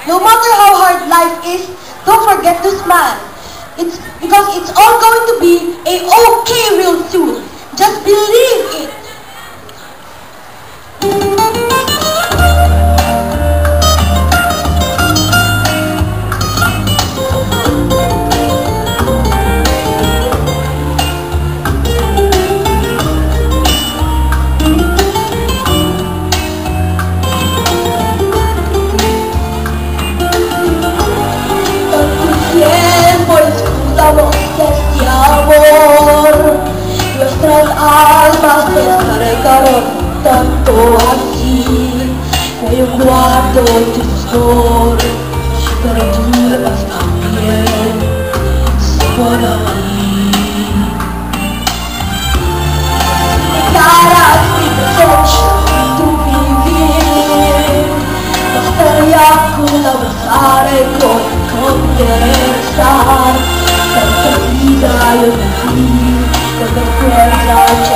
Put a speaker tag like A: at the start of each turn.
A: No matter how hard life is, don't forget to smile. It's because it's all going to be okay real soon. Just believe it. Nuestras almas descargaron tanto así, que yo guardo tus dolores, pero tú eres también para mí. Caras mi presencia, tu vivir, bastaría con abrazar y con conversar, tanta vida yo te di. With the prayers I